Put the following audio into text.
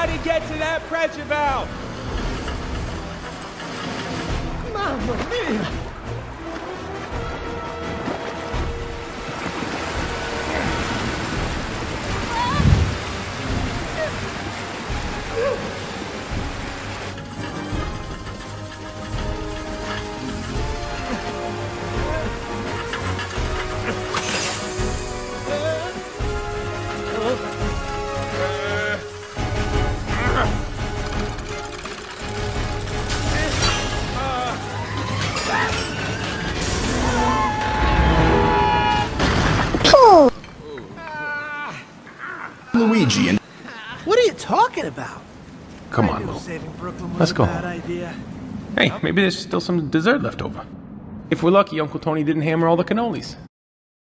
Somebody get to that pressure valve! Mamma mia! Luigi and... What are you talking about? Come on, Lou. Saving Brooklyn was Let's a go. bad idea. Hey, maybe there's still some dessert left over. If we're lucky, Uncle Tony didn't hammer all the cannolis.